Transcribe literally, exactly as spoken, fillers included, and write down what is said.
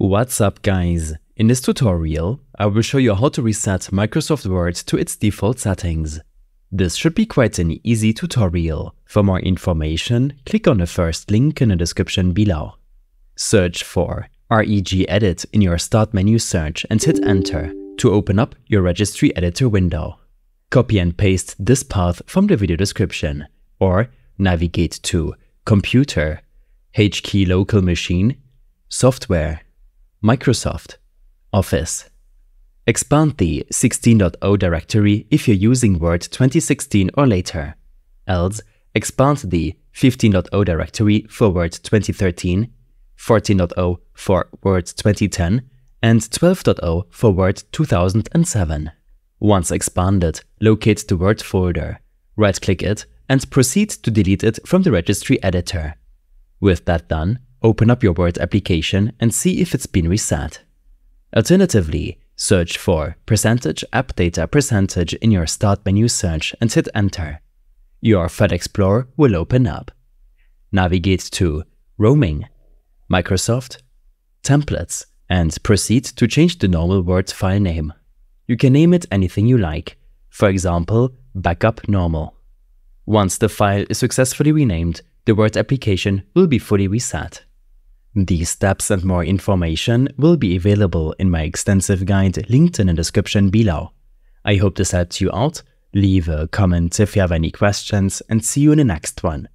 What's up, guys? In this tutorial, I will show you how to reset Microsoft Word to its default settings. This should be quite an easy tutorial. For more information, click on the first link in the description below. Search for Regedit in your Start menu search and hit Enter to open up your Registry editor window. Copy and paste this path from the video description, or navigate to Computer, H key Local Machine, Software, Microsoft, Office. Expand the sixteen point oh directory if you're using Word twenty sixteen or later. Else, expand the fifteen point oh directory for Word twenty thirteen, fourteen point oh for Word twenty ten, and twelve point oh for Word two thousand seven. Once expanded, locate the Word folder, right-click it, and proceed to delete it from the Registry editor. With that done, open up your Word application and see if it's been reset. Alternatively, search for percentage app data percentage in your Start menu search and hit Enter. Your File Explorer will open up. Navigate to Roaming, Microsoft, Templates, and proceed to change the normal Word file name. You can name it anything you like, for example, Backup Normal. Once the file is successfully renamed, the Word application will be fully reset. These steps and more information will be available in my extensive guide linked in the description below. I hope this helped you out. Leave a comment if you have any questions and see you in the next one.